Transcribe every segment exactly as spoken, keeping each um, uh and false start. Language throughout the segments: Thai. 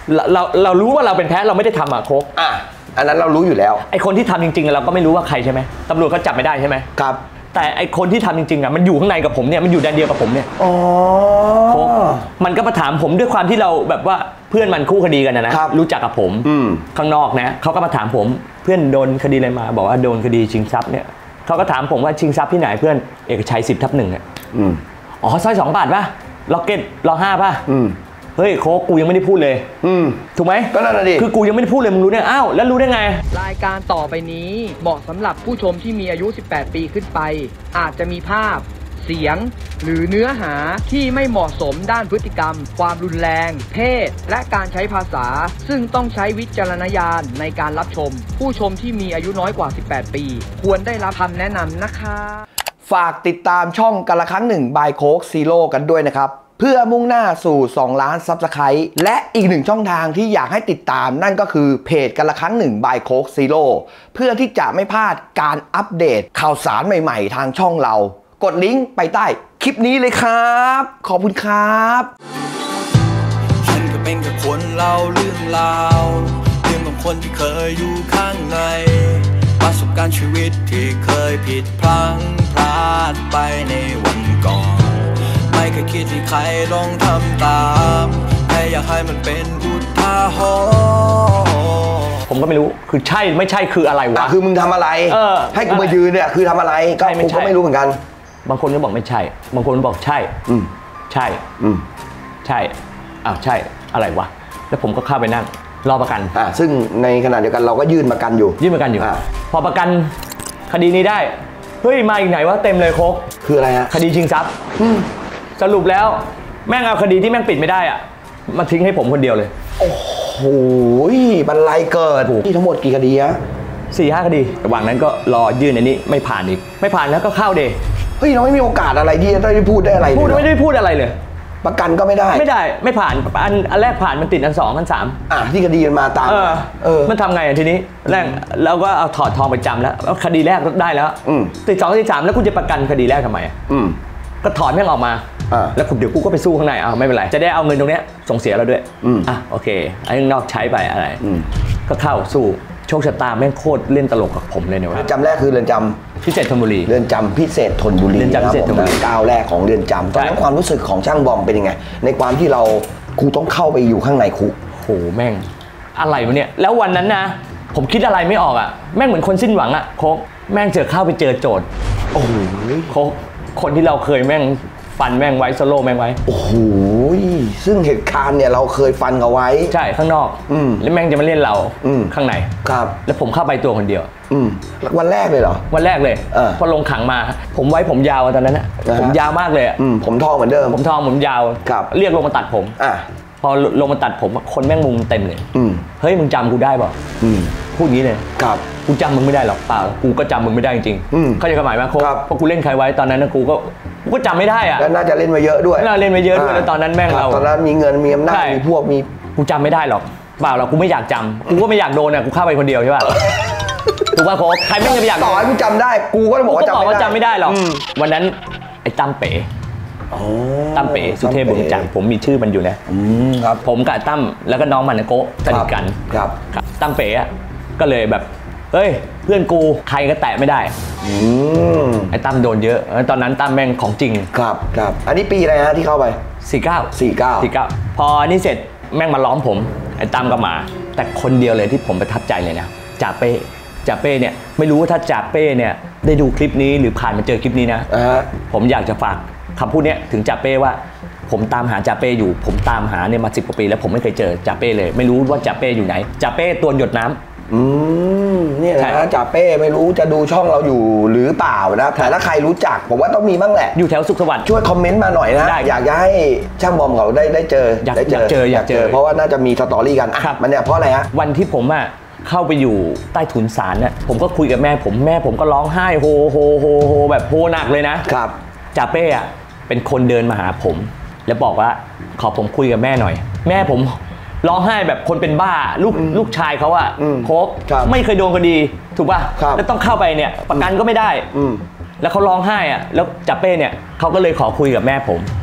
เราเรารู้ว่าเราเป็นแพ้เราไม่ได้ทำอะโค้กอ่ะอันนั้นเรารู้อยู่แล้วไอคนที่ทำจริงๆเราก็ไม่รู้ว่าใครใช่ไหมตำรวจเขาจับไม่ได้ใช่ไหมครับแต่ไอคนที่ทำจริงๆอะมันอยู่ข้างในกับผมเนี่ยมันอยู่แดนเดียวกับผมเนี่ยอ๋อโค้กมันก็มาถามผมด้วยความที่เราแบบว่าเพื่อนมันคู่คดีกันนะนะรู้จักกับผมข้างนอกนะเขาก็มาถามผมเพื่อนโดนคดีอะไรมาบอกว่าโดนคดีชิงทรัพย์เนี่ยเขาก็ถามผมว่าชิงทรัพย์ที่ไหนเพื่อนเอกชัยสิบทับหนึ่งเนี่ยอ๋อสร้อยสองบาทป่ะล็อกเก็ตล็อกห้าป่ะเฮ้ยโค้กกูยังไม่ได้พูดเลยถูกไหมก็นั่นแหละดิคือกูยังไม่ได้พูดเลยมึงรู้เนี่ยอ้าวแล้วรู้ได้ไงรายการต่อไปนี้เหมาะสำหรับผู้ชมที่มีอายุสิบแปดปีขึ้นไปอาจจะมีภาพเสียงหรือเนื้อหาที่ไม่เหมาะสมด้านพฤติกรรมความรุนแรงเพศและการใช้ภาษาซึ่งต้องใช้วิจารณญาณในการรับชมผู้ชมที่มีอายุน้อยกว่าสิบแปดปีควรได้รับคำแนะนำนะคะฝากติดตามช่องกันละครั้งหนึ่งบายโค้กซีโร่กันด้วยนะครับเพื่อมุ่งหน้าสู่สองล้านซับสไครต์และอีกหนึ่งช่องทางที่อยากให้ติดตามนั่นก็คือเพจกันละครั้งหนึ่งบายโค้กซีโร่เพื่อที่จะไม่พลาดการอัปเดตข่าวสารใหม่ๆทางช่องเรากดลิงก์ไปใต้คลิปนี้เลยครับขอบคุณครับฉันก็เป็นแค่คนเล่าเรื่องราวเรื่องของคนที่เคยอยู่ข้างในประสบการณ์ชีวิตที่เคยผิดพลั้งพลาดไปในวันก่อนไม่เคยคิดที่ใครลองทำตามแค่อยากให้มันเป็นอุทาหรณ์ผมก็ไม่รู้คือใช่ไม่ใช่คืออะไรวะคือมึงทำอะไรให้กูมายืนเนี่ยคือทำอะไรก็ผมก็ไม่รู้เหมือนกันบางคนก็บอกไม่ใช่บางคนบอกใช่อืมใช่อืมใช่อ้าวใช่อะไรวะแล้วผมก็เข้าไปนั่งรอประกันอ่าซึ่งในขณะเดียวกันเราก็ยื่นประกันอยู่ยื่นประกันอยู่พอประกันคดีนี้ได้เฮ้ยมาอีกไหนวะเต็มเลยโค้กคืออะไรฮะคดีชิงทรัพย์สรุปแล้วแม่งเอาคดีที่แม่งปิดไม่ได้อ่ะมาทิ้งให้ผมคนเดียวเลยโอ้โหบรรลัยเกิดที่ทั้งหมดกี่คดีฮะสี่ห้าคดีระหว่างนั้นก็รอยื่นอันนี้ไม่ผ่านอีกไม่ผ่านแล้วก็เข้าเดย์เฮ้ยเราไม่มีโอกาสอะไรที่จะได้พูดได้อะไรพูดไม่ได้พูดอะไรเลยประกันก็ไม่ได้ไม่ได้ไม่ผ่านอันอันแรกผ่านมันติดอันสองอันสามอ่ะที่คดีมันมาตามเออเออมันทำไงอ่ะทีนี้แรกเราก็เอาถอดทองไปจำแล้วคดีแรกได้แล้วติดสองติดสามแล้วคุณจะประกันคดีแรกทำไมอ่ะก็ถอนแม่งออกมาแล้วเดี๋ยวกูก็ไปสู้ข้างในเอาไม่เป็นไรจะได้เอาเงินตรงเนี้ยส่งเสียเราด้วยอ่ะโอเคไอ้นอกใช้ไปอะไรก็เข้าสู้โชคชะตาแม่งโคตรเล่นตลกกับผมเลยเนี่ยว่าจำแรกคือเรือนจำพิเศษธนบุรีเรือนจำพิเศษธนบุรีเรือนจำพิเศษธนบุรีก้าวแรกของเรือนจำตอนนั้นความรู้สึกของช่างบอมเป็นยังไงในความที่เราครูต้องเข้าไปอยู่ข้างในคุกโหแม่งอะไรวะเนี่ยแล้ววันนั้นนะผมคิดอะไรไม่ออกอ่ะแม่งเหมือนคนสิ้นหวังอ่ะโค้กแม่งเจอเข้าไปเจอโจทย์โอ้โหโค้กคนที่เราเคยแม่งฟันแม่งไว้โซโล่แม่งไว้โอ้โหซึ่งเหตุการณ์เนี่ยเราเคยฟันเขาไว้ใช่ข้างนอกแล้วแม่งจะมาเล่นเราข้างในครับแล้วผมเข้าไปตัวคนเดียววันแรกเลยเหรอวันแรกเลยพอลงขังมาผมไว้ผมยาวตอนนั้นนะผมยาวมากเลยผมทองเหมือนเดิมผมทองผมยาวเรียกลงมาตัดผมพอลงมาตัดผมคนแม่งมุงเต็มเลยเฮ้ยมึงจำกูได้ป่ะพูดงี้เลยครับกูจำมึงไม่ได้หรอกเปล่ากูก็จำมึงไม่ได้จริงๆเขาจะหมายว่าเพราะกูเล่นใครไว้ตอนนั้นนะกูก็กูก็จำไม่ได้อะแล้วน่าจะเล่นมาเยอะด้วยน่าเล่นมาเยอะด้วยแล้วตอนนั้นแม่งเราตอนนั้นมีเงินมีอำนาจมีพวกมีกูจำไม่ได้หรอกเปล่าหรอกกูไม่อยากจำกูก็ไม่อยากโดนอ่ะกูเข้าไปคนเดียวใช่ป่ะถูกป่ะโค้ชใครไม่จะไปอยากต่อให้กูจำได้กูก็บอกว่าจำไม่ได้หรอกวันนั้นไอ้ตั้มเป๋ตั้มเป๋สุเทพบุญจันทร์ผมมีชื่อมันอยู่นะครับผมกับตั้มแล้วก็น้องมันนะโก้สนิทกันครับตั้มเป๋ก็เลยแบบเฮ้ยเพื่อนกูใครก็แตะไม่ได้ไอ้ตั้มโดนเยอะตอนนั้นตั้มแม่งของจริงครับครับอันนี้ปีอะไรฮะที่เข้าไปสี่เก้าสี่เก้าสี่เก้าพอนี่เสร็จแม่งมาล้อมผมไอ้ตั้มก็มาแต่คนเดียวเลยที่ผมประทับใจเลยนะจ่าเป้จ่าเป้เนี่ยไม่รู้ว่าถ้าจ่าเป้เนี่ยได้ดูคลิปนี้หรือผ่านมาเจอคลิปนี้นะผมอยากจะฝากคำพูดนี้ถึงจ่าเป้ว่าผมตามหาจ่าเป้อยู่ผมตามหาเนี่ยมาสิบกว่าปีแล้วผมไม่เคยเจอจ่าเป้เลยไม่รู้ว่าจ่าเป้อยู่ไหนจ่าเป้ตัวหยดน้ำอืมนี่นะจ่าเป้ไม่รู้จะดูช่องเราอยู่หรือเปล่านะแต่ถ้าใครรู้จักผมว่าต้องมีบ้างแหละอยู่แถวสุขสวัสดิ์ช่วยคอมเมนต์มาหน่อยนะอยากจะให้ช่างบอมเขาได้ได้เจอได้เจอเจออยากเจอเพราะว่าน่าจะมีสตอรี่กันมันเนี่ยเพราะอะไรฮะวันที่ผมอ่ะเข้าไปอยู่ใต้ถุนศาลเนี่ยผมก็คุยกับแม่ผมแม่ผมก็ร้องไห้โฮโฮโฮโฮแบบโฮหนักเลยนะครับจ่าเป้อ่ะเป็นคนเดินมาหาผมแล้วบอกว่าขอผมคุยกับแม่หน่อยแม่ผมร้องไห้แบบคนเป็นบ้าลูกลูกชายเขาอะโค้กไม่เคยโดนคดีถูกป่ะแล้วต้องเข้าไปเนี่ยประกันก็ไม่ได้แล้วเขาร้องไห้อะแล้วจ่าเป้เนี่ยเขาก็เลยขอคุยกับแม่ผม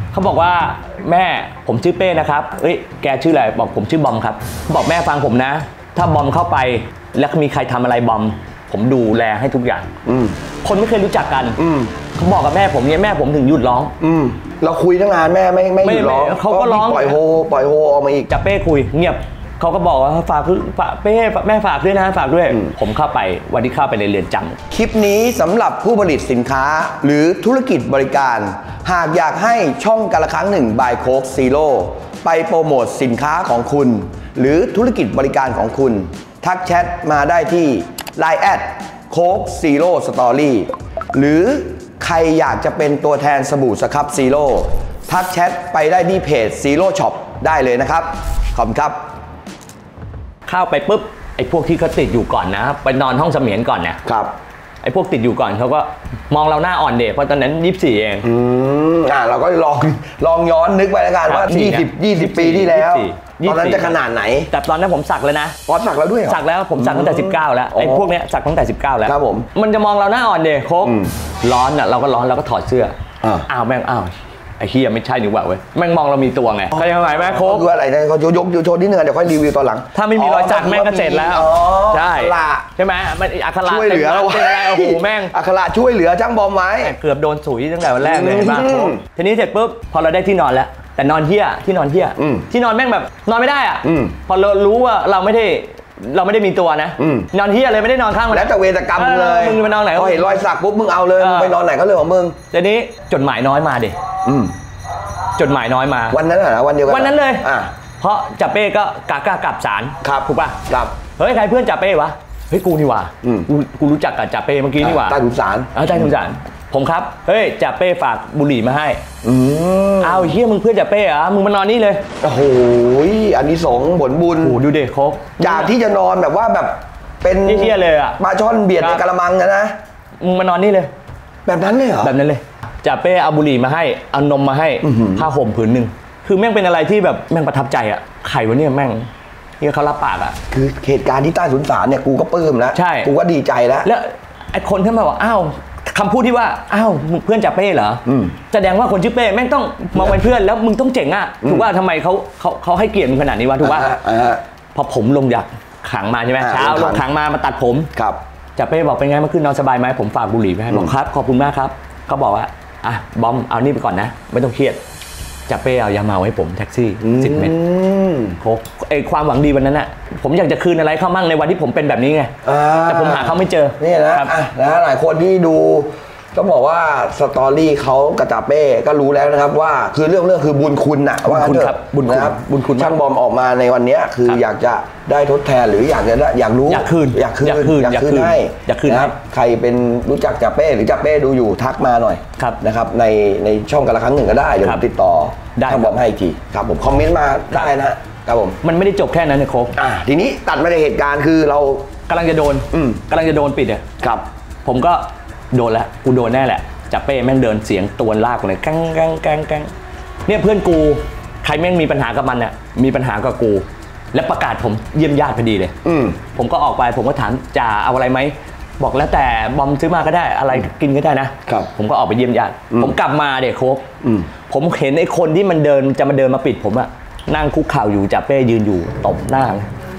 เขาบอกว่าแม่ผมชื่อเป้นะครับเอ้ยแกชื่ออะไรบอกผมชื่อบอมครับบอกแม่ฟังผมนะถ้าบอมเข้าไปแล้วมีใครทำอะไรบอมผมดูแลให้ทุกอย่างคนไม่เคยรู้จักกันเขาบอกกับแม่ผมเนี่ยแม่ผมถึงหยุดร้องเราคุยตั้งนานแม่ไม่ไม่หยุดร้องเขาก็ร้องปล่อยโฮปล่อยโฮออกมาอีกจับเป้คุยเงียบเขาก็บอกว่าฝากคือฝากเป้แม่ฝากด้วยนะฝากด้วยผมเข้าไปวันที่เข้าไปในเรือนจำคลิปนี้สำหรับผู้ผลิตสินค้าหรือธุรกิจบริการหากอยากให้ช่องกันละครั้งหนึ่งบายโค้กซีโร่ไปโปรโมทสินค้าของคุณหรือธุรกิจบริการของคุณทักแชทมาได้ที่ ไลน์ แอทโค้กซีโร่สตอรี่หรือใครอยากจะเป็นตัวแทนสบู่สครับซีโร่ทักแชทไปได้ที่เพจซีโร่ช็อปได้เลยนะครับขอบคุณครับเข้าไปปุ๊บไอ้พวกที่เขาติดอยู่ก่อนนะไปนอนห้องเสมียนก่อนเนี่ยครับไอ้พวกติดอยู่ก่อนเขาก็มองเราหน้าอ่อนเด็กเพราะตอนนั้นยี่สิบสี่เองอืมอ่าเราก็ลองลองย้อนนึกไปแล้วกันว่ายี่สิบ ยี่สิบปีที่แล้วตอนนั้นจะขนาดไหนแต่ตอนนั้นผมสักแล้วนะอ๋อสักแล้วด้วยเหรอสักแล้วผมสักตั้งแต่สิบเก้าแล้วไอ้พวกเนี้ยสักตั้งแต่สิบเก้าแล้วครับผมมันจะมองเราหน้าอ่อนเด็กโค้กร้อนอ่ะเราก็ร้อนเราก็ถอดเสื้ออ้าวแม่งอ้าวไอ้เฮียไม่ใช่นี่หว่าเว้ยแม่งมองเรามีตัวไงเขายังไงแม่โค้กคืออะไรนะเขายกยกโชว์นิดนึงเดี๋ยวค่อยรีวิวตอนหลังถ้าไม่มีรอยสักแม่งก็เสร็จแล้วใช่ใช่ไหมมันอัคระช่วยเหลือเราเป็นอะไรโอ้โหแม่งอัคระช่วยเหลือจ้างบอมไว้เกือบโดนสุยตั้งแต่วันแรกเลยมาโค้กทีนี้เสร็จปุ๊บพอเราได้ที่นอนแล้วแต่นอนเฮียที่นอนเฮียที่นอนแม่งแบบนอนไม่ได้อ่ะพอเรารู้ว่าเราไม่ได้เราไม่ได้มีตัวนะนอนเฮียเลยไม่ได้นอนข้างมันแล้วแต่เวรกรรมเลยมึงไปนอนไหนพอเห็นรอยสักปุ๊บมึงเอาเลยมึงไปนอนไหนก็เรื่องของมึงทีนี้จดหมายน้อยมาดิจดหมายน้อยมาวันนั้นเหรอวันเดียวกันวันนั้นเลยเพราะจ่าเป้ก็กล้ากลับศาลครับถูกป่ะครับเฮ้ยใครเพื่อนจ่าเป้วะเฮ้ยกูนี่วะกูกูรู้จักกับจ่าเป้เมื่อกี้นี่วะใต้ถุนศาลเออใต้ถุนศาลผมครับเฮ้ยจ่าเป้ฝากบุหรี่มาให้อ้าวเฮียมึงเพื่อนจ่าเป้เหรอมึงมานอนนี่เลยโอ้โหอันนี้สงผลบุญโอ้ดูเด็กครบอยากที่จะนอนแบบว่าแบบเป็นเฮียเลยอ่ะปลาช่อนเบียดในกระมังนะนะมึงมานอนนี่เลยแบบนั้นเลยเหรอแบบนั้นเลยจ่าเป้เอาบุหรี่มาให้เอานมมาให้ผ้าห่มผืนหนึ่งคือแม่งเป็นอะไรที่แบบแม่งประทับใจอ่ะไข่วะเนี่ยแม่งที่เขารับปากอ่ะคือเหตุการณ์ที่ใต้ถุนศาลเนี่ยกูก็ปลื้มแล้วใช่กูก็ดีใจแล้วแล้วไอ้คนที่มาบอกอ้าวคำพูดที่ว่าอ้าวเพื่อนจ่าเป้เหรอแสดงว่าคนชื่อเป้แม่งต้องมองเป็นเพื่อนแล้วมึงต้องเจ๋งอ่ะถูกว่าทำไมเขาเขาเขาให้เกียรติมึงขนาดนี้วะถูกว่าพอผมลงจากขังมาใช่ไหมเช้าลงขังมามาตัดผมครับจ่าเป้บอกเป็นไงเมื่อคืนนอนสบายไหมผมฝากบุหรี่ไปให้บอกครับขอบคุณมากครับเขาบอกว่าอ่ะบอมเอานี่ไปก่อนนะไม่ต้องเครียดจ่าเป้เอายาเมาให้ผมแท็กซี่สิบเม็ดโค้กไอความหวังดีวันนั้นน่ะผมอยากจะคืนอะไรเขามั่งในวันที่ผมเป็นแบบนี้ไงแต่ผมหาเขาไม่เจอนี่นะนะหลายคนที่ดูต้องบอกว่าสตอรี่เขากับจ่าเป้ก็รู้แล้วนะครับว่าคือเรื่องเรื่องคือบุญคุณน่ะว่าบุญคุณครับบุญคุณครับบุญคุณช่างบอมออกมาในวันนี้คืออยากจะได้ทดแทนหรืออยากจะอยากรู้อยากคืนอยากคืนอยากคืนให้อยากคืนนะครับใครเป็นรู้จักจ่าเป้หรือจ่าเป้ดูอยู่ทักมาหน่อยนะครับในในช่องกันละครั้งหนึ่งก็ได้เดี๋ยวติดต่อช่างบอมให้อีกทีครับผมคอมเมนต์มาได้นะครับผมมันไม่ได้จบแค่นั้นนะโค้กอ่าทีนี้ตัดมาในเหตุการณ์คือเรากำลังจะโดนกำลังจะโดนปิดอ่ะครับผมก็โดนแล้วกูโดนแน่แหละจ่าเป้แม่งเดินเสียงตัวลากเลยกังกังกังกังเนี่ยเพื่อนกูใครแม่งมีปัญหากับมันเนี่ยมีปัญหากับกูและประกาศผมเยี่ยมญาติพอดีเลยผมก็ออกไปผมก็ถามจ่าเอาอะไรไหมบอกแล้วแต่บอมซื้อมาก็ได้อะไรกินก็ได้นะผมก็ออกไปเยี่ยมญาติผมกลับมาเด็กโค้กผมเห็นไอ้คนที่มันเดินจะมาเดินมาปิดผมอะนั่งคุกเข่าอยู่จ่าเป้ยืนอยู่ตบหน้า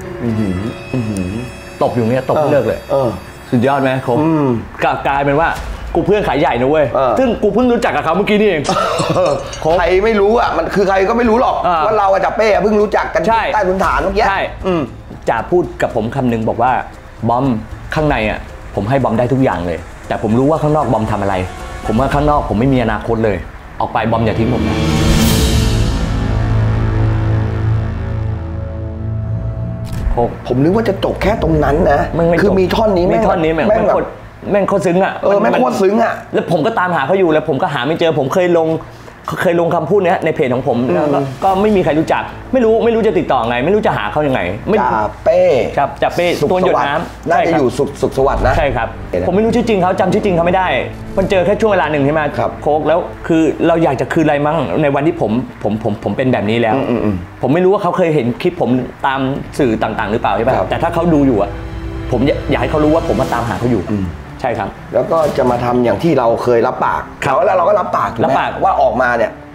ตบอยู่เนี้ยตบไม่เลิกเลยสุดยอดไหมโค้กกลายเป็นว่ากูเพื่อนขายใหญ่นะเว้ยซึ่งกูเพิ่งรู้จักกับเขาเมื่อกี้นี่เองใครไม่รู้อ่ะมันคือใครก็ไม่รู้หรอกว่าเรากับจ่าเป้เพิ่งรู้จักกันใต้พื้นฐานเมื่อกี้ใช่จ่าพูดกับผมคำนึงบอกว่าบอมข้างในอ่ะผมให้บอมได้ทุกอย่างเลยแต่ผมรู้ว่าข้างนอกบอมทำอะไรผมว่าข้างนอกผมไม่มีอนาคตเลยออกไปบอมอย่าทิ้งผมนะผมนึกว่าจะจบแค่ตรงนั้นนะคือมีท่อนนี้มีท่อนนี้แม่งแบบแม่งโคตรซึ้งอ่ะเออแม่งโคตรซึ้งอ่ะแล้วผมก็ตามหาเขาอยู่แล้วผมก็หาไม่เจอผมเคยลงเคยลงคำพูดเนี้ยในเพจของผมแล้วก็ไม่มีใครรู้จักไม่รู้ไม่รู้จะติดต่อไงไม่รู้จะหาเขายังไงจ่าเป้ครับจ่าเป้ตัวหยดน้ำน่าจะอยู่สุขสุขสวัสดิ์นะใช่ครับผมไม่รู้ชื่อจริงเขาจำชื่อจริงเขาไม่ได้มันเจอแค่ช่วงเวลาหนึ่งใช่ไหมโค้กแล้วคือเราอยากจะคืนอะไรมั่งในวันที่ผมผมผมผมเป็นแบบนี้แล้วผมไม่รู้ว่าเขาเคยเห็นคลิปผมตามสื่อต่างๆหรือเปล่าใช่ป่ะแต่ถ้าเขาดูอยู่อ่ะผมอยากให้เขารู้ว่าผมมาตามหาเขาอยู่ใช่ครับแล้วก็จะมาทำอย่างที่เราเคยรับปากเขาแล้วเราก็รับปากรับปากว่าออกมาเนี่ย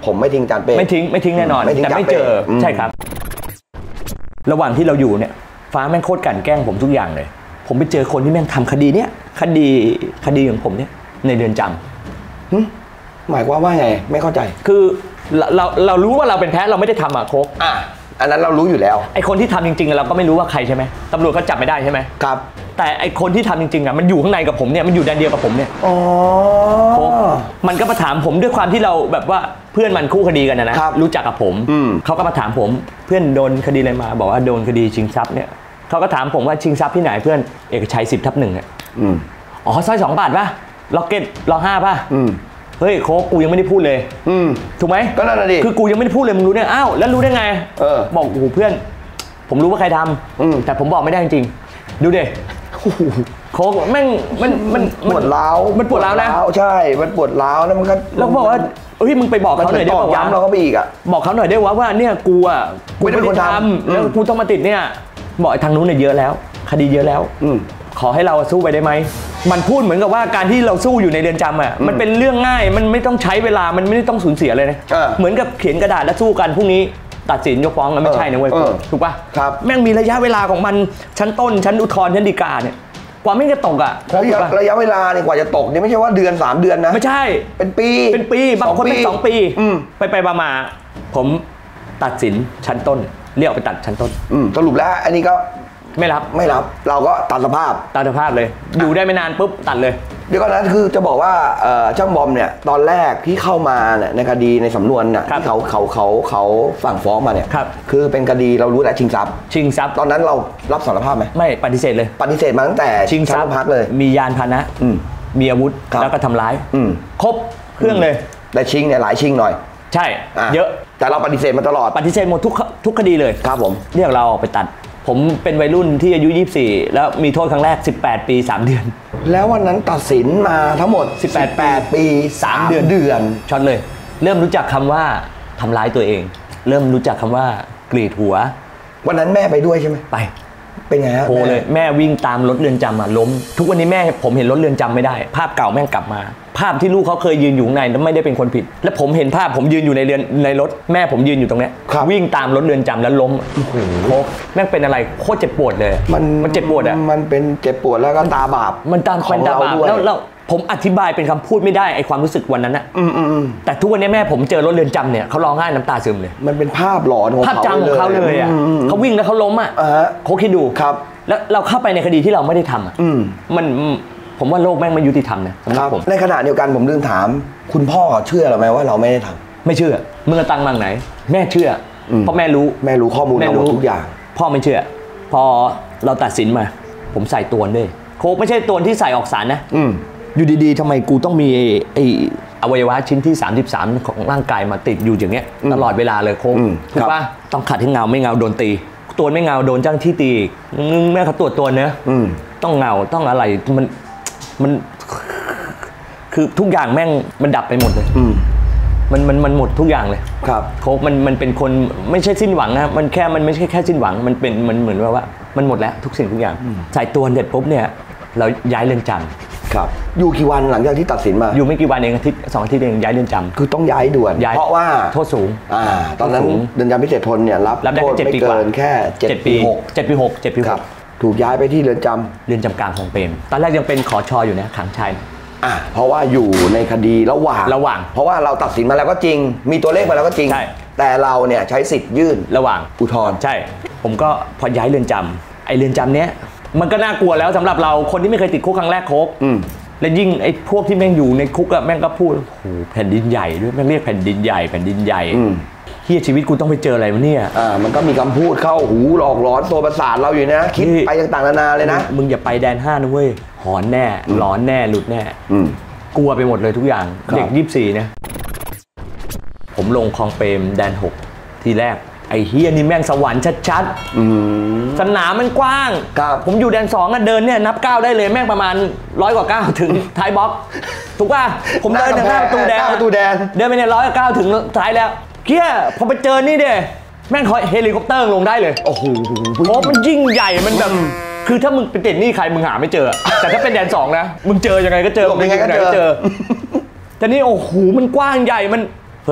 ผมไม่ทิ้งจานเป้ไม่ทิ้งไม่ทิ้งแน่นอนแต่ไม่เจอใช่ครับระหว่างที่เราอยู่เนี่ยฟ้าแม่งโคตรกลั่นแกล้งผมทุกอย่างเลยผมไปเจอคนที่แม่งทำคดีเนี้ยคดีคดีของผมเนี่ยในเรือนจำหมายความว่าไงไม่เข้าใจคือเราเราเรารู้ว่าเราเป็นแพ้เราไม่ได้ทำอะโค้กอ่ะอันนั้นเรารู้อยู่แล้วไอคนที่ทำจริงๆเราก็ไม่รู้ว่าใครใช่ไหมตำรวจเขาจับไม่ได้ใช่ไหมครับแต่ไอคนที่ทำจริงๆอะมันอยู่ข้างในกับผมเนี่ยมันอยู่แดนเดียวกับผมเนี่ยอ๋อมันก็มาถามผมด้วยความที่เราแบบว่าเพื่อนมันคู่คดีกันนะนะรู้จักกับผมเขาก็มาถามผมเพื่อนโดนคดีอะไรมาบอกว่าโดนคดีชิงทรัพย์เนี่ยเขาก็ถามผมว่าชิงทรัพย์ที่ไหนเพื่อนเอกชัยสิบทับหนึ่งเนี่ยอ๋อสร้อยสองบาทป่ะล็อกเก็ตล็อกห้าป่ะเฮ้ยโค้กกูยังไม่ได้พูดเลยถูกไหมก็นั่นแหละดิคือกูยังไม่ได้พูดเลยมึงรู้เนี่ยอ้าวแล้วรู้ได้ไงบอกโอ้โหเพื่อนผมรู้ว่าใครทำแต่ผมบอกไม่ได้จริงๆดูดิโค้กแม่งมันมันปวดร้าวมันปวดร้าวนะใช่มันปวดร้าวแล้วมันก็เราบอกว่าเฮ้ยมึงไปบอกเขาหน่อยได้ป่าวย้ำเราก็ไปอีกอ่ะบอกเขาหน่อยได้ว่าว่าเนี่ยกูอ่ะกูไม่ได้คนทำแล้วกูต้องมาติดเนี่ยบอกทางนู้นเนี่ยเยอะแล้วคดีเยอะแล้วขอให้เราสู้ไปได้ไหมมันพูดเหมือนกับว่าการที่เราสู้อยู่ในเรือนจำอ่ะมันเป็นเรื่องง่ายมันไม่ต้องใช้เวลามันไม่ได้ต้องสูญเสียเลยนะเหมือนกับเขียนกระดาษแล้วสู้กันพรุ่งนี้ตัดสินยกฟ้องกันไม่ใช่นะเว้ยถูกป่ะแม่งมีระยะเวลาของมันชั้นต้นชั้นอุทธรณ์ชั้นฎีกาเนี่ยกว่าไม่จะตกอ่ะระยะเวลาเนี่ยกว่าจะตกนี่ไม่ใช่ว่าเดือนสามเดือนนะไม่ใช่เป็นปีเป็นปีบางคนเป็นสองปีไปไปมาผมตัดสินชั้นต้นเรียกไปตัดชั้นต้นสรุปแล้วอันนี้ก็ไม่รับไม่รับเราก็ตัดสภาพตัดสภาพเลยอยู่ได้ไม่นานปุ๊บตัดเลยเดี๋ยวก่อนนั้นคือจะบอกว่าช่างบอมเนี่ยตอนแรกที่เข้ามาเนี่ยในคดีในสำนวนน่ะที่เขาเขาเขาเขาสั่งฟ้องมาเนี่ยคือเป็นคดีเรารู้แล้วชิงทรัพย์ชิงทรัพย์ตอนนั้นเรารับสารภาพไหมไม่ปฏิเสธเลยปฏิเสธมาตั้งแต่ชิงทรัพย์พักเลยมียานพาหนะมีอาวุธแล้วก็ทำร้ายครบเครื่องเลยแต่ชิงเนี่ยหลายชิงหน่อยใช่เยอะแต่เราปฏิเสธมาตลอดปฏิเสธหมดทุกทุกคดีเลยครับผมเรียกเราออกไปตัดผมเป็นวัยรุ่นที่อายุยี่สิบสี่แล้วมีโทษครั้งแรกสิบแปดปีสามเดือนแล้ววันนั้นตัดสินมาทั้งหมดสิบแปดปีสามเดือนเดือนช็อตเลยเริ่มรู้จักคำว่าทำร้ายตัวเองเริ่มรู้จักคำว่ากรีดหัววันนั้นแม่ไปด้วยใช่ไหมไปเป็นไงฮะโผล่เลยแม่วิ่งตามรถเรือนจำอ่ะล้มทุกวันนี้แม่ผมเห็นรถเรือนจำไม่ได้ภาพเก่าแม่งกลับมาภาพที่ลูกเขาเคยยืนอยู่ในแล้วไม่ได้เป็นคนผิดและผมเห็นภาพผมยืนอยู่ในเรือนในรถแม่ผมยืนอยู่ตรงนี้วิ่งตามรถเรือนจำแล้วล้มโอ้โหแม่งเป็นอะไรโคตรเจ็บปวดเลยมันมันเจ็บปวดอ่ะมันเป็นเจ็บปวดแล้วก็ตาบาปมันตามเป็นตาบาปแล้วแล้วผมอธิบายเป็นคำพูดไม่ได้ไอความรู้สึกวันนั้นอะแต่ทุกวันนี้แม่ผมเจอรถเรือนจำเนี่ยเขาร้องไห้น้ำตาซึมเลยมันเป็นภาพหลอนของเขาภาพจำของเขาเลยอ่ะเขาวิ่งแล้วเขาล้มอ่ะเขาคิดดูครับแล้วเราเข้าไปในคดีที่เราไม่ได้ทำอ่ะมันผมว่าโลกแม่งไม่ยุติธรรมนะผมในขณะเดียวกันผมลืมถามคุณพ่อเชื่อหรือไม่ว่าเราไม่ได้ทำไม่เชื่อมึงตังมังไหนแม่เชื่อเพราะแม่รู้แม่รู้ข้อมูลทั้งหมดทุกอย่างพ่อไม่เชื่อพอเราตัดสินมาผมใส่ตัวด้วยโค้กไม่ใช่ตัวที่ใส่ออกสารนะอยู่ดีๆทำไมกูต้องมีไอ้อวัยวะชิ้นที่สามสิบสามของร่างกายมาติดอยู่อย่างเงี้ยตลอดเวลาเลยโค้กถูกป่ะต้องขัดให้เงาไม่เงาโดนตีตัวไม่เงาโดนเจ้าที่ตีแม่เขาตรวจตัวเนื้อต้องเงาต้องอะไรมันมันคือทุกอย่างแม่งมันดับไปหมดเลยมันมันมันหมดทุกอย่างเลยครับโค้กมันมันเป็นคนไม่ใช่สิ้นหวังนะมันแค่มันไม่ใช่แค่สิ้นหวังมันเป็นมันเหมือนว่าว่ามันหมดแล้วทุกสิ่งทุกอย่างใส่ตัวเด็ดปุ๊บเนี่ยเราย้ายเรือนจำครับอยู่กี่วันหลังจากที่ตัดสินมาอยู่ไม่กี่วันเองอาทิตย์สองอาทิตย์เองย้ายเรือนจำคือต้องย้ายด่วนเพราะว่าโทษสูงอ่าตอนนั้นเรือนจำพิเศษทนเนี่ยรับโทษไม่เกินแค่เจ็ดปีหกเจ็ดปีหกเจ็ดปีหกถูกย้ายไปที่เรือนจำเรือนจำกลางคลองเปรมตอนแรกยังเป็นขอชออยู่นะขังชายอ่าเพราะว่าอยู่ในคดีระหว่างระหว่างเพราะว่าเราตัดสินมาแล้วก็จริงมีตัวเลขมาแล้วก็จริงแต่เราเนี่ยใช้สิทธิ์ยื่นระหว่างอุทธรณ์ใช่ผมก็พอย้ายเรือนจำไอเรือนจำเนี้ยมันก็น่ากลัวแล้วสำหรับเราคนที่ไม่เคยติดคุกครั้งแรกโค้กและยิ่งไอ้พวกที่แม่งอยู่ในคุกอะแม่งก็พูดโอ้โหแผ่นดินใหญ่ด้วยแม่งเรียกแผ่นดินใหญ่แผ่นดินใหญ่เฮียชีวิตกูต้องไปเจออะไรวะเนี่ยอ่ามันก็มีคำพูดเข้าหูหลอกหลอนตัวประสาทเราอยู่นะคิดไปต่างๆนานาเลยนะมึงอย่าไปแดนห้านะเว้ยหอนแน่หลอนแน่หลุดแน่กลัวไปหมดเลยทุกอย่างเด็กยี่สิบสี่นะผมลงคลองเปรมแดนหกทีแรกไอ้เฮียนี่แม่งสวรรค์ชัดๆสนามมันกว้างผมอยู่แดนสองอะเดินเนี่ยนับก้าวได้เลยแม่งประมาณร้อยกว่าก้าวถึงท้ายบล็อกถูกป่ะผมเดินถึงหน้าประตูแดนประตูแดนเดินไปเนี่ยร้อยกว่าก้าวถึงท้ายแล้วเฮียพอไปเจอนี่เด้แม่งเฮลิคอปเตอร์ลงได้เลยโอ้โหโอ้มันยิ่งใหญ่มันแบบคือถ้ามึงไปติดนี่ใครมึงหาไม่เจอแต่ถ้าเป็นแดนสองนะมึงเจอยังไงก็เจอยังไงก็เจอแต่นี่โอ้โหมันกว้างใหญ่มันเฮ้ย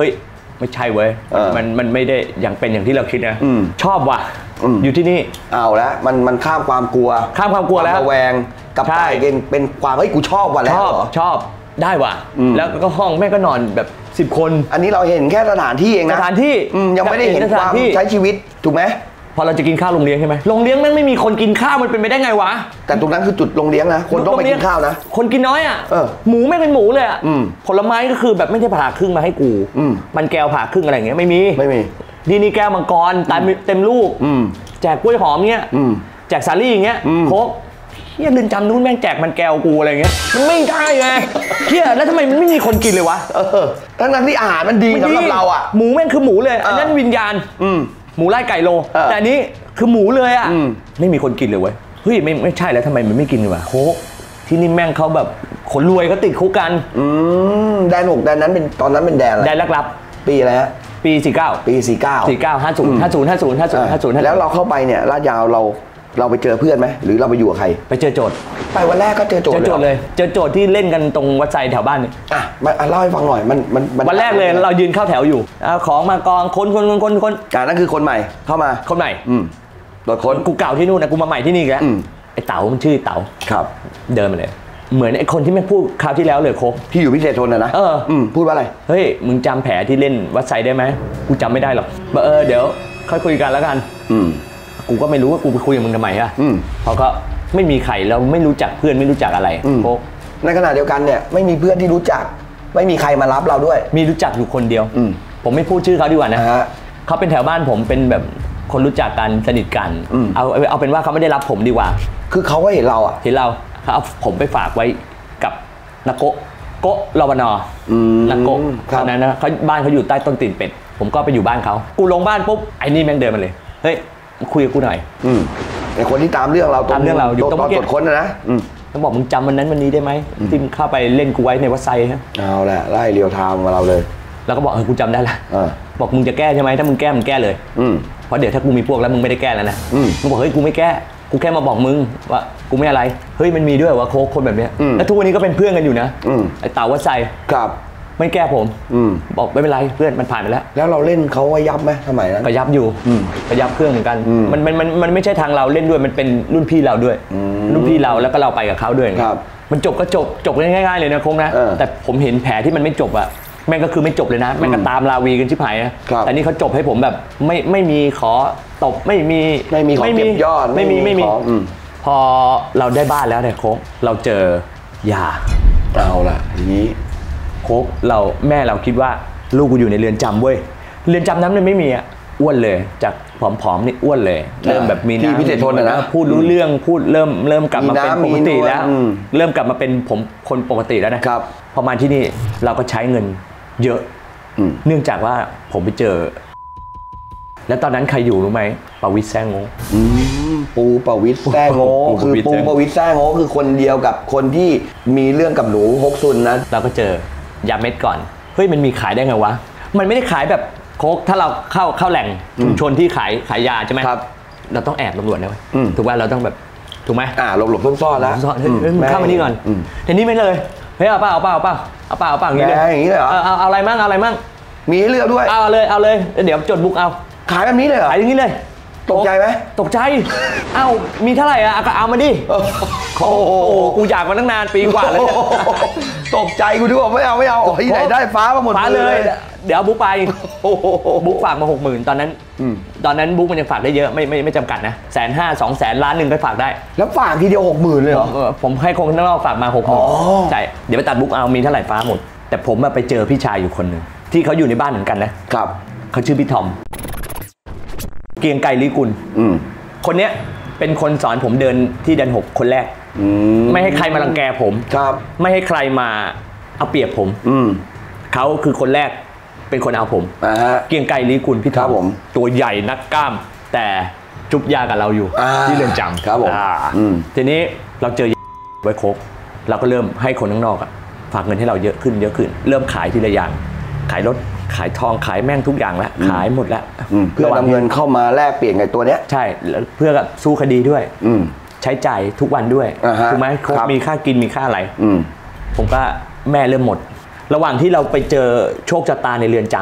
ไม่ใช่เว้ยมันมันไม่ได้อย่างเป็นอย่างที่เราคิดนะชอบว่ะอยู่ที่นี่เอาแล้วมันมันข้ามความกลัวข้ามความกลัวแล้วระแวงกับกลายเป็นเป็นความเฮ้ยกูชอบว่ะแล้วชอบชอบได้ว่ะแล้วก็ห้องแม่ก็นอนแบบสิบคนอันนี้เราเห็นแค่สถานที่เองนะสถานที่ยังไม่ได้เห็นความใช้ชีวิตถูกไหมพอเราจะกินข้าวโรงเลี้ยงใช่ไหมโรงเลี้ยงแม่งไม่มีคนกินข้าวมันเป็นไปได้ไงวะแต่ตรงนั้นคือจุดโรงเลี้ยงนะคนต้องไปกินข้าวนะคนกินน้อยอ่ะหมูไม่เป็นหมูเลยอ่ะผลไม้ก็คือแบบไม่ได้ผ่าครึ่งมาให้กูมันแก้วผ่าครึ่งอะไรอย่างเงี้ยไม่มีไม่มีดีนี่แก้วมังกรตายเต็มลูกแจกกล้วยหอมเงี้ยแจกสาลี่อย่างเงี้ยโค้กเฮียลืมจำนู้นแม่งแจกมันแก้วกูอะไรเงี้ยมันไม่ได้ไงเฮียแล้วทำไมมันไม่มีคนกินเลยวะทั้งนั้นที่อาหารมันดีสำหรับเราอ่ะหมูแม่งคือหมูเลยอันนั้นวิญญาณหมูไล่ไก่โลแต่อันนี้คือหมูเลยอ่ะไม่มีคนกินเลยเว้ยเฮ้ยไม่ไม่ใช่แล้วทำไมมันไม่กินวะโค้กที่นี่แม่งเขาแบบคนรวยเขาติดคุกกันอืมแดนหกแดนนั้นเป็นตอนนั้นเป็นแดนอะไรแดนลักๆปีอะไรฮะปีสี่สิบเก้าปีสี่สิบเก้าสี่สิบเก้า ห้าสิบ ห้าสิบ ห้าสิบ ห้าสิบ ห้าสิบแล้วเราเข้าไปเนี่ยลาดยาวเราเราไปเจอเพื่อนไหมหรือเราไปอยู่กับใครไปเจอโจทย์ไปวันแรกก็เจอโจทย์เจอโจทย์เลยเจอโจทย์ที่เล่นกันตรงวัดไซแถวบ้านนี่อ่ะมาเล่าให้ฟังหน่อยมันมันวันแรกเลยเรายืนเข้าแถวอยู่เอาของมากองคนคนคนคนคนอ่านั่นคือคนใหม่เข้ามาคนใหม่อืมโดดคนกูเก่าที่นู่นนะกูมาใหม่ที่นี่แล้วไอ้เต๋ามันชื่อเต๋าครับเดินมาเลยเหมือนไอ้คนที่ไม่พูดคราวที่แล้วเลยโคกที่อยู่พิเศษชนนะนะเออพูดว่าอะไรเฮ้ยมึงจำแผลที่เล่นวัดไซได้ไหมกูจำไม่ได้หรอกเออเดี๋ยวค่อยคุยกันแล้วกันอืมกูก็ไม่รู้ว่ากูไปคุยกับมึงทำไมอะเพราะก็ไม่มีใครเราไม่รู้จักเพื่อนไม่รู้จักอะไรโคกในขณะเดียวกันเนี่ยไม่มีเพื่อนที่รู้จักไม่มีใครมารับเราด้วยมีรู้จักอยู่คนเดียวผมไม่พูดชื่อเขาดีกว่านะเขาเป็นแถวบ้านผมเป็นแบบคนรู้จักกันสนิทกันเอาเอาเป็นว่าเขาไม่ได้รับผมดีกว่าคือเขาก็เห็นเราอ่ะเห็นเราเขาเอาผมไปฝากไว้กับนักโกโกรวนอนักโกตอนนั้นนะเขาบ้านเขาอยู่ใต้ต้นตีนเป็ดผมก็ไปอยู่บ้านเขากูลงบ้านปุ๊บไอ้นี่แม่งเดินมาเลยเฮ้ยคุยกับกูหน่อยไอ้คนที่ตามเรื่องเราตามเรื่องเราอยู่ตรงตรวจค้นนะต้องบอกมึงจำวันนั้นวันนี้ได้ไหมที่มึงเข้าไปเล่นกูไว้ในวัดไซฮะเอาแหละไล่เรียวไทม์มาเราเลยแล้วก็บอกเออกูจำได้ละบอกมึงจะแก้ใช่ไหมถ้ามึงแก้มึงแก้เลยเพราะเดี๋ยวถ้ากูมีพวกแล้วมึงไม่ได้แก้แล้วนะมึงบอกเฮ้ยกูไม่แก้กูแค่มาบอกมึงว่ากูไม่อะไรเฮ้ยมันมีด้วยว่าโค้กคนแบบนี้แล้วทุกวันนี้ก็เป็นเพื่อนกันอยู่นะไอ้เต่าวัดไซครับไม่แก้ผมบอกไม่เป็นไรเพื่อนมันผ่านไปแล้วแล้วเราเล่นเขาว่ายับไหมสมัยนั้นก็ยับอยู่ก็ยับเครื่องเหมือนกันมันมันมันมันไม่ใช่ทางเราเล่นด้วยมันเป็นรุ่นพี่เราด้วยรุ่นพี่เราแล้วก็เราไปกับเขาด้วยมันจบก็จบจบง่ายๆเลยนะโค้งนะแต่ผมเห็นแผลที่มันไม่จบอะแม่งก็คือไม่จบเลยนะแม่งก็ตามลาวีกันชิบหายนะแต่นี่เขาจบให้ผมแบบไม่ไม่มีขอตบไม่มีไม่มีขอเก็บยอดไม่มีไม่มีพอเราได้บ้านแล้วเนี่ยโค้งเราเจอยาเอาล่ะทีนี้โค้กเราแม่เราคิดว่าลูกกูอยู่ในเรือนจำเว้ยเรือนจำนั้นมันไม่มีอ่ะอ้วนเลยจากผอมๆนี่อ้วนเลยเริ่มแบบมีน้ำพิเศษทนนะพูดรู้เรื่องพูดเริ่มเริ่มกลับมาเป็นปกติแล้วเริ่มกลับมาเป็นผมคนปกติแล้วนะครับพอมาที่นี่เราก็ใช้เงินเยอะเนื่องจากว่าผมไปเจอแล้วตอนนั้นใครอยู่รู้ไหมปวิตรแซ่โง่ปูปวิตรแซ่โง่คือปูปวิตรแซ่โง่คือคนเดียวกับคนที่มีเรื่องกับหนูฮกซุนนะเราก็เจอยาเม็ดก่อนเฮ้ยมันมีขายได้ไงวะมันไม่ได้ขายแบบโค้กถ้าเราเข้าเข้าแหล่งชุมชนที่ขายขายยาใช่ไหมครับเราต้องแอบตำรวจนะเว้ยถูกว่าเราต้องแบบถูกไหมอ่าหลบหลบซ่อนๆแล้วเฮ้ยมึงเข้ามานี่ก่อนทีนี้ไม่เลยเฮ้ยเอาเปล่าเอาเปล่าเอาเปล่าเอาเปล่าเอาเปล่าอย่างนี้เลยอย่างนี้เลยเหรอเอาเอาอะไรมั่งเอาอะไรมั่งมีให้เลือกด้วยเอาเลยเอาเลยเดี๋ยวจดบุ๊กเอาขายแบบนี้เลยเหรอขายอย่างนี้เลยตกใจไหมตกใจเอ้ามีเท่าไหร่อ่ะก็เอามาดิโอ้โหกูอยากมาตั้งนานปีกว่าเลยตกใจกูด้วยไม่เอาไม่เอาที่ไหนได้ฟ้ามาหมดฟ้าเลยเดี๋ยวบุ๊กไปบุ๊กฝากมาหกหมื่นตอนนั้นตอนนั้นบุ๊กมันยังฝากได้เยอะไม่ไม่ไม่จำกัดนะแสนห้าสองแสนล้านหนึ่งไปฝากได้แล้วฝากทีเดียวหกหมื่นเลยเหรอผมให้คนข้างนอกฝากมาหกหมื่นใช่เดี๋ยวไปตัดบุ๊กเอามีเท่าไหร่ฟ้าหมดแต่ผมไปเจอพี่ชายอยู่คนหนึ่งที่เขาอยู่ในบ้านเหมือนกันนะครับเขาชื่อพี่ทอมเกียงไกรลิกุลคนเนี้ยเป็นคนสอนผมเดินที่แดนหกคนแรกไม่ให้ใครมารังแกผมไม่ให้ใครมาเอาเปรียบผมเขาคือคนแรกเป็นคนเอาผมเกียงไกรลิกุลพี่ทอมตัวใหญ่นักกล้ามแต่จุบยากับเราอยู่ที่เรือนจำครับผมทีนี้เราเจอไว้ครบเราก็เริ่มให้คนข้างนอกฝากเงินให้เราเยอะขึ้นเยอะขึ้นเริ่มขายทีละอย่างขายรถขายทองขายแม่งทุกอย่างแล้วขายหมดแล้วเพื่อนำเงินเข้ามาแลกเปลี่ยนกับตัวเนี้ยใช่เพื่อสู้คดีด้วยใช้จ่ายทุกวันด้วยถูกไหมมีค่ากินมีค่าอะไรผมก็แม่เริ่มหมดระหว่างที่เราไปเจอโชคชะตาในเรือนจ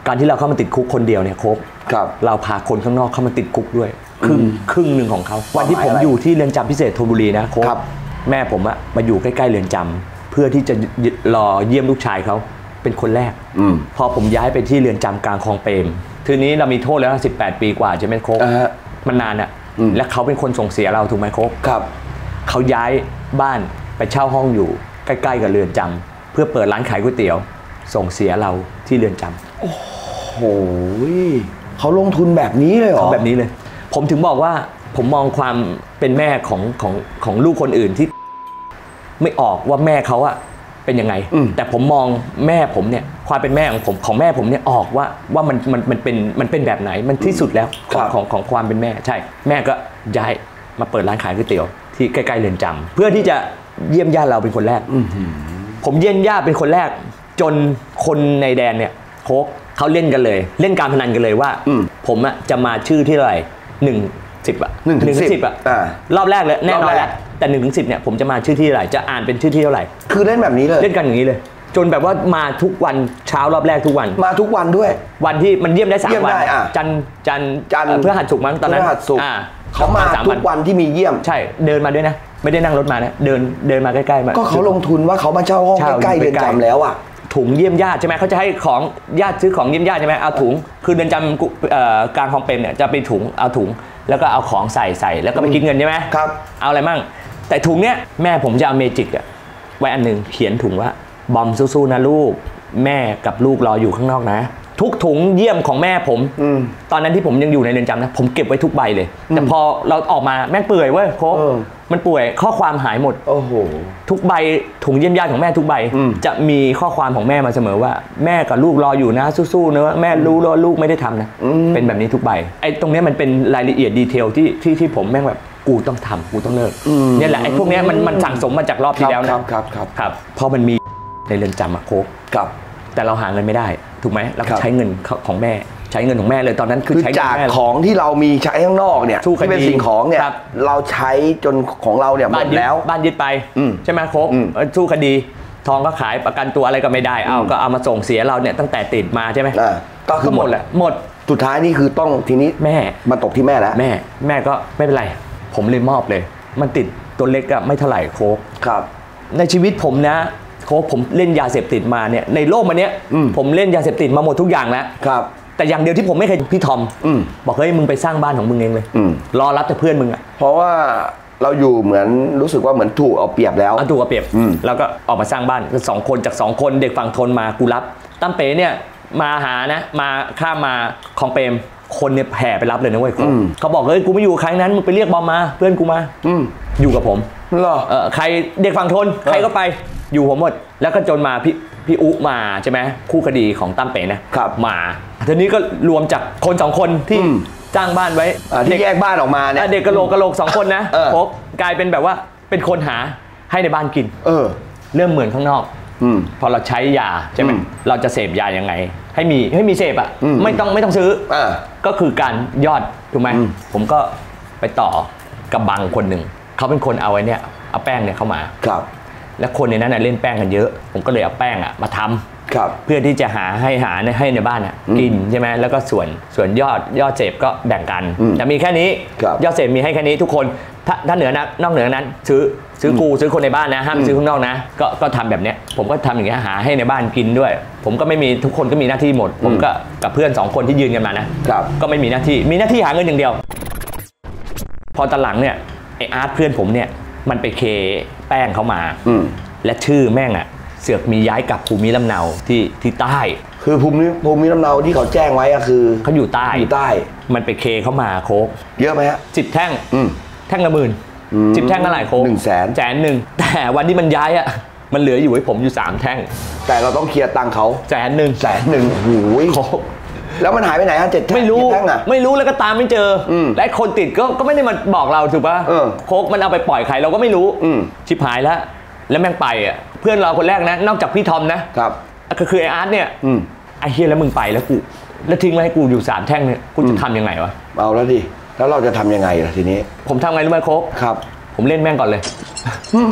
การที่เราเข้ามาติดคุกคนเดียวเนี่ยโค้กครับเราพาคนข้างนอกเข้ามาติดคุกด้วยครึ่งครึ่งหนึ่งของเขาวันที่ผมอยู่ที่เรือนจำพิเศษธนบุรีนะโค้กแม่ผมอะมาอยู่ใกล้ๆเรือนจำเพื่อที่จะรอเยี่ยมลูกชายเขาเป็นคนแรกพอผมย้ายไปที่เรือนจำกลางคลองเปรมทีนี้เรามีโทษแล้วสิบแปดปีกว่าใช่ไหมโค้กมันนานอะและเขาเป็นคนส่งเสียเราถูกไหมโค้กครับเขาย้ายบ้านไปเช่าห้องอยู่ใกล้ๆกับเรือนจำเพื่อเปิดร้านขายก๋วยเตี๋ยวส่งเสียเราที่เรือนจำโอ้โหเขาลงทุนแบบนี้เลยเหรอเขาแบบนี้เลยผมถึงบอกว่าผมมองความเป็นแม่ของของของลูกคนอื่นที่ไม่ออกว่าแม่เขาอะเป็นยังไงแต่ผมมองแม่ผมเนี่ยความเป็นแม่ของผมของแม่ผมเนี่ยออกว่าว่ามันมันมันเป็นมันเป็นแบบไหนมันที่สุดแล้วของของของความเป็นแม่ใช่แม่ก็ย้ายมาเปิดร้านขายก๋วยเตี๋ยวที่ใกล้ๆเรือนจำเพื่อที่จะเยี่ยมญาติเราเป็นคนแรกผมเยี่ยมญาติเป็นคนแรกจนคนในแดนเนี่ยโค้กเขาเล่นกันเลยเล่นการพนันกันเลยว่าผมอะจะมาชื่อที่เท่าไหร่หนึ่งสิบอะหนึ่งถึงสิบอะรอบแรกเลยแน่นอนแล้วแต่หนึ่งถึงสิบเนี่ยผมจะมาชื่อที่เท่าไหร่จะอ่านเป็นชื่อที่เท่าไหร่คือเล่นแบบนี้เลยเล่นกันอย่างนี้เลยจนแบบว่ามาทุกวันเช้ารอบแรกทุกวันมาทุกวันด้วยวันที่มันเยี่ยมได้สามวันจันจันจันเพื่อหัดสุกมั้งตอนนั้นเขามาทุกวันที่มีเยี่ยมใช่เดินมาด้วยนะไม่ได้นั่งรถมานะเดินเดินมาใกล้ๆมาก็เขาลงทุนว่าเขามาเช่าห้องใกล้ๆเรือนจำแล้วอ่ะถุงเยี่ยมญาติใช่ไหมเขาจะให้ของญาติซื้อของเยี่ยมญาติใช่ไหมเอาถุงคือเรือนจำกลางคลองเปรมเนี่ยจะไปถุงเอาถุงแล้วก็เอาของใส่ใส่แล้วก็ไปคิดเงินใช่ไหมครับเอาอะไรมั่งแต่ถุงเนี้ยแม่ผมจะเอาเมจิกอะไว้อันหนึ่งเขียนถุงว่าบอมสู้ๆนะลูกแม่กับลูกรออยู่ข้างนอกนะทุกถุงเยี่ยมของแม่ผมตอนนั้นที่ผมยังอยู่ในเรือนจำนะผมเก็บไว้ทุกใบเลยแต่พอเราออกมาแม่งเปื่อยเว้ยโค้กมันป่วยข้อความหายหมดโอ้โหทุกใบถุงเยี่ยมญาติของแม่ทุกใบจะมีข้อความของแม่มาเสมอว่าแม่กับลูกรออยู่นะสู้ๆนะแม่รู้ว่าลูกไม่ได้ทำนะเป็นแบบนี้ทุกใบไอ้ตรงนี้มันเป็นรายละเอียดดีเทลที่ที่ที่ผมแม่งแบบกูต้องทำกูต้องเลิกเนี่ยแหละไอ้พวกนี้มันมันสั่งสมมาจากรอบที่แล้วนะครับครับครับเพราะมันมีในเรือนจำอะโค้กครับแต่เราหาเงินไม่ได้ถูกไหมเราใช้เงินของแม่ใช้เงินของแม่เลยตอนนั้นคือใช้จากของที่เรามีใช้ข้างนอกเนี่ยที่เป็นสิ่งของเนี่ยเราใช้จนของเราเนี่ยหมดแล้วบ้านยึดไปใช่ไหมโค้กสู้คดีทองก็ขายประกันตัวอะไรก็ไม่ได้เอาก็เอามาส่งเสียเราเนี่ยตั้งแต่ติดมาใช่ไหมก็คือหมดแหละหมดสุดท้ายนี่คือต้องทีนี้แม่มาตกที่แม่แล้วแม่แม่ก็ไม่เป็นไรผมเลยมอบเลยมันติดตัวเล็กอะไม่เท่าไหร่โค้กครับในชีวิตผมนะโค้กผมเล่นยาเสพติดมาเนี่ยในโลกมันเนี้ยผมเล่นยาเสพติดมาหมดทุกอย่างแล้วครับแต่อย่างเดียวที่ผมไม่เคยพี่ทอมบอกเฮ้ยมึงไปสร้างบ้านของมึงเองเลยรอรับแต่เพื่อนมึงอะเพราะว่าเราอยู่เหมือนรู้สึกว่าเหมือนถูกเอาเปรียบแล้วถูกเอาเปรียบแล้วก็ออกมาสร้างบ้านสองคนจากสองคนเด็กฝั่งทนมากูรับตั้มเป๋เนี่ยมาหานะมาข้ามมาคลองเปรมคนเนี่ยแผ่ไปรับเลยนะเว้ยเขาบอกเฮ้ยกูไม่อยู่ครั้งนั้นมึงไปเรียกบอมมาเพื่อนกูมาอยู่กับผมเหรอเออใครเด็กฝั่งทนใครก็ไปอยู่ผมหมดแล้วก็จนมาพี่พี่อุมาใช่ไหมคู่คดีของตั้มเป๋นะครับมาทีนี้ก็รวมจากคนสองคนที่จ้างบ้านไว้ที่แยกบ้านออกมาเนี่ยเด็กกะโหลกกะโหลกสองคนนะพบกลายเป็นแบบว่าเป็นคนหาให้ในบ้านกินเออเริ่มเหมือนข้างนอกพอเราใช้ยาใช่ไหมเราจะเสพยายังไงให้มีให้มีเสพอ่ะไม่ต้องไม่ต้องซื้อก็คือการยอดถูกไหมผมก็ไปต่อกับบังคนหนึ่งเขาเป็นคนเอาไว้เนี่ยเอาแป้งเนี่ยเข้ามาครับและคนในนั้นเล่นแป้งกันเยอะผมก็เลยเอาแป้งอ่ะมาทำครับเพื่อที่จะหาให้หาให้ในบ้านอ่ะกินใช่ไหมแล้วก็ส่วนส่วนยอดยอดเสพก็แบ่งกันจะมีแค่นี้ยอดเสพมีให้แค่นี้ทุกคนถ้าถ้าเหนือนะนอกเหนือนั้นซื้อซื้อกูซื้อคนในบ้านนะห้ามซื้อข้างนอกนะก็ก็ทำแบบเนี้ยผมก็ทำอย่างเงี้ยหาให้ในบ้านกินด้วยผมก็ไม่มีทุกคนก็มีหน้าที่หมดผมก็กับเพื่อนสองคนที่ยืนกันมานะก็ไม่มีหน้าที่มีหน้าที่หาเงินอย่างเดียวพอตอนหลังเนี่ยไออาร์ตเพื่อนผมเนี่ยมันไปเคแป้งเขามาและชื่อแม่งอ่ะเสือกมีย้ายกลับภูมิลำเนาที่ที่ใต้คือภูมิภูมิลำเนาที่เขาแจ้งไว้ก็คือเขาอยู่ใต้อยู่ใต้มันไปเคเขามาโค้กเยอะไหมฮะสิบแท่งแท่งละหมื่นสิบแท่งเท่าไหร่โค้กหนึ่งแสนแสนหนึ่งแต่วันที่มันย้ายอ่ะมันเหลืออยู่ให้ผมอยู่สามแท่งแต่เราต้องเคลียร์ตังค์เขาแสนหนึ่งแสนหนึ่งโอ้ยแล้วมันหายไปไหนฮะเจ็ดแท่งไม่รู้ไม่รู้แล้วก็ตามไม่เจอและคนติดก็ก็ไม่ได้มาบอกเราถูกป่ะโค้กมันเอาไปปล่อยใครเราก็ไม่รู้ชิบหายแล้วแล้วแม่งไปอ่ะเพื่อนเราคนแรกนะนอกจากพี่ทอมนะครับก็คือไออาร์ตเนี่ยไอเฮียแล้วมึงไปแล้วกูแล้วทิ้งไว้ให้กูอยู่สามแท่งเนี่ยกูจะทำยังไงวะเอาแล้วดิแล้วเราจะทำยังไงล่ะทีนี้ผมทำไงรู้ไหมโค้กครับผมเล่นแม่งก่อนเลยท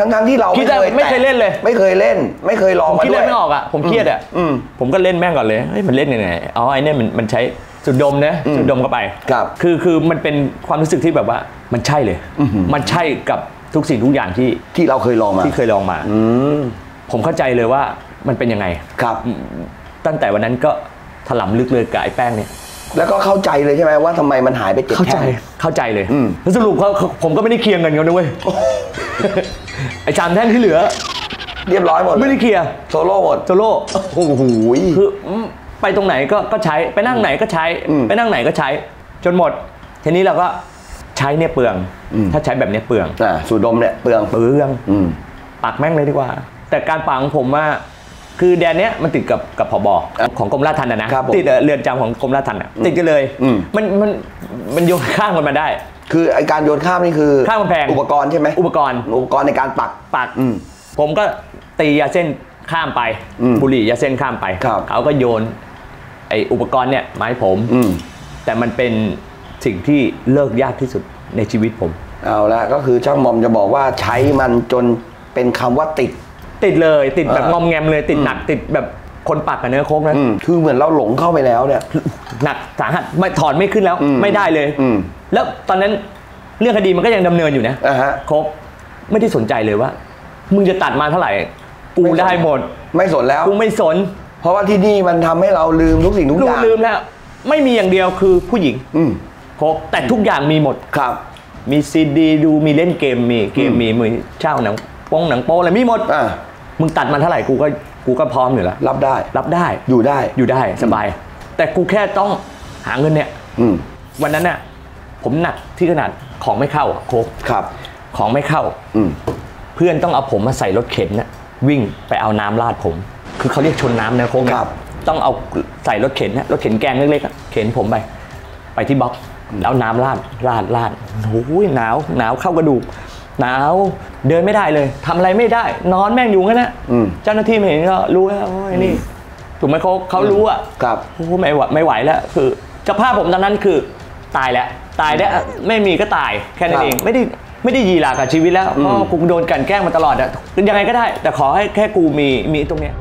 ทั้งๆที่เราคิดได้ไม่เคยเล่นเลยไม่เคยเล่นไม่เคยลองผมมาคิดด้เลวยยไม่ออกอ่ะผมเครียดอ่ะผมก็เล่นแม่งก่อนเลยเฮ้ยมันเล่นยังไงอ๋อไอ้เนี่ยมันมันใช้สูดดมนะสูดดมเข้าไปครับคือคือมันเป็นความรู้สึกที่แบบว่ามันใช่เลยมันใช่กับทุกสิ่งทุกอย่างที่ที่เราเคยลองมาที่เคยลองมาผมเข้าใจเลยว่ามันเป็นยังไงครับตั้งแต่วันนั้นก็ถลำลึกเลยกับไอ้แป้งเนี่ยแล้วก็เข้าใจเลยใช่ไหมว่าทำไมมันหายไปเจ็ดเข้าใจแท่งเข้าใจเลยอืมแล้วสรุปเขาเขาผมก็ไม่ได้เคลียร์เงินกันนะเว้ย ไอ้สามแท่งที่เหลือเรียบร้อยหมดไม่ได้เคลียร์โซโล่หมดโซโล่โอ้โหคือไปตรงไหนก็ก็ใช้ไปนั่งไหนก็ใช้อืมไปนั่งไหนก็ใช้ จนหมดทีนี้เราก็ใช้เนี่ยเปลือง ถ้าใช้แบบเนี้ยเปลืองอ่าสูดดมเนี่ยเปลืองเปลืองอืมปักแม่งเลยดีกว่า แต่การปักของผมว่าคือแดนเนี้ยมันติดกับกับผบของกรมราชทัณฑ์นะครับผมติดเรือนจำของกรมราชทัณฑ์อะติดกันเลยอืมมันมันมันโยนข้ามกันมาได้คือไอการโยนข้ามนี่คือข้ามกำแพงอุปกรณ์ใช่ไหมอุปกรณ์อุปกรณ์ในการปักปักอืมผมก็ตียาเส้นข้ามไปอืมบุหรี่ยาเส้นข้ามไปครับเขาก็โยนไออุปกรณ์เนี่ยมาให้ผมอืมแต่มันเป็นสิ่งที่เลิกยากที่สุดในชีวิตผมเอาละก็คือช่างหมอมจะบอกว่าใช้มันจนเป็นคำว่าติดติดเลยติดแบบอ่างอมแงมเลยติดหนักติดแบบคนปักกับเนื้อโค้งนะอืมคือเหมือนเราหลงเข้าไปแล้วเนี่ยหนักสาหัสไม่ถอนไม่ขึ้นแล้วอืมไม่ได้เลยอืมแล้วตอนนั้นเรื่องคดีมันก็ยังดำเนินอยู่นะอ่าฮะโค้กไม่ได้สนใจเลยว่า มึงจะตัดมาเท่าไหร่กูได้หมดไม่สนแล้วกูไม่สนเพราะว่าที่นี่มันทำให้เราลืมทุกสิ่งทุกลูอก ย่างลืมแล้ว ไม่มีอย่างเดียวคือผู้หญิงอืมโค้กแต่ทุกอย่างมีหมดครับมีซีดีดูมีเล่นเกมมีเกมมีมือเช่าหนังโป้งหนังโป้อะไรมีหมดอ่ามึงตัดมาเท่าไหร่กูก็กูก็พร้อมอยู่แล้วรับได้รับได้อยู่ได้อยู่ได้สบาย แต่กูแค่ต้องหาเงินเนี่ยอืมวันนั้นน่ะผมหนักที่ขนาดของไม่เข้าอะโค้กครับของไม่เข้าอืมเพื่อนต้องเอาผมมาใส่รถเข็นน่ะวิ่งไปเอาน้ำราดผม คือเขาเรียกชนน้ำนะโค้งนะครับ ต้องเอาใส่รถเข็นนะรถเข็นแกงเล็กๆอะเข็นผมไป ไปที่บ็อกซ์แล้วน้ำราดราดราดโอ้ยหนาวหนาวเข้ากระดูกหนาวเดินไม่ได้เลยทำอะไรไม่ได้ นอนแม่งอยู่งั้นนะอืมเจ้าหน้าที่มาเห็นก็รู้แล้วโอ้ยนี่ถูกไหมเขาเขารู้อ่ะครับโอ้ไม่ไหวไม่ไหวแล้วคือสภาพผมตอนนั้นคือตายแล้วตายแล้วไม่มีก็ตายแค่นั้นเองไม่ได้ไม่ได้ยีหลากับชีวิตแล้วเพราะกูโดนกลั่นแกล้งมาตลอดอะยังไงก็ได้ แต่ขอให้แค่กูมีมีตรงเนี้ย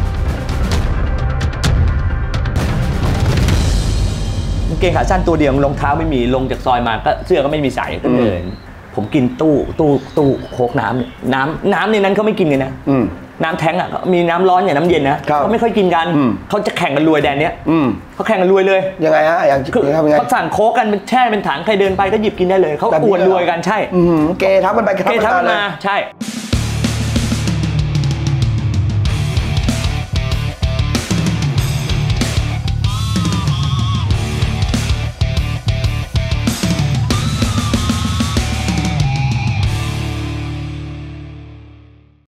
กางเกงขาสั้นตัวเดียวรองเท้าไม่มีลงจากซอยมาก็เสื้อก็ไม่มีใส่ก็เดินผมกินตู้ตู้ตู้โคกน้ำเนี่ยน้ำน้ำในนั้นเขาไม่กินกันนะอืมน้ำแท้งอ่ะมีน้ำร้อนอย่างน้ำเย็นนะครับ เขาไม่ค่อยกินกันอืมเขาจะแข่งกันรวยแดนเนี้ยอืมเขาแข่งกันรวยเลยยังไงฮะอย่างคือทำยังไงเขาสั่งโค้กกันเป็นแช่เป็นถังใครเดินไปก็หยิบกินได้เลยเขาแบบนี้อวดรวยกันใช่อืมเกทับมันไปเกทับกัมัน นเลยมาใช่